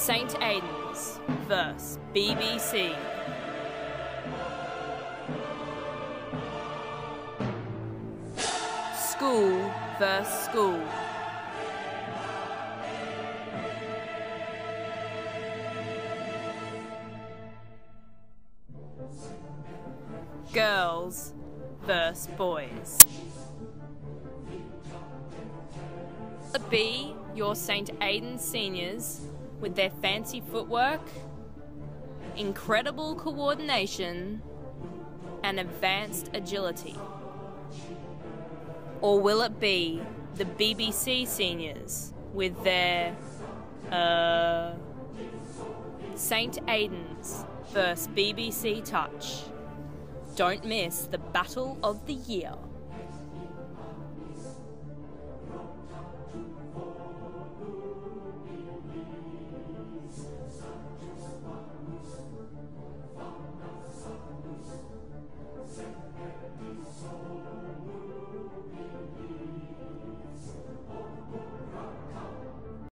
St. Aidan's vs. BBC. School vs. school. Girls vs. boys. Be your St. Aidan seniors with their fancy footwork, incredible coordination, and advanced agility? Or will it be the BBC seniors with their, St. Aidan's vs. BBC touch? Don't miss the battle of the year.